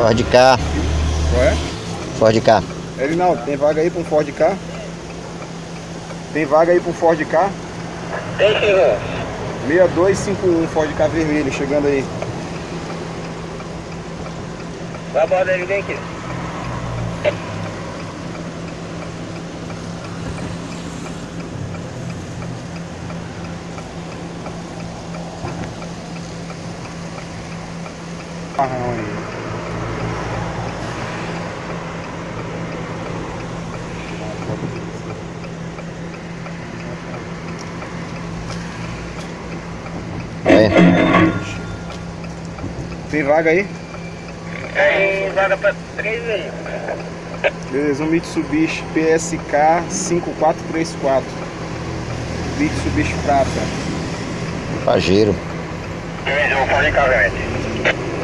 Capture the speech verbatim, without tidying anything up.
Ford Ka. Qual é? Ford Ka. Erinaldo, tem vaga aí para um Ford Ka? Tem vaga aí para um Ford Ka? Tem, senhor. seis dois cinco um, Ford Ka vermelho, chegando aí. Vai a borda aí, vem aqui. Marrão aí. É. Tem vaga aí? Tem vaga pra três aí. Beleza, um Mitsubishi P S K cinco quatro três quatro. Mitsubishi prata. Pajero. Eu vou fazer carregante.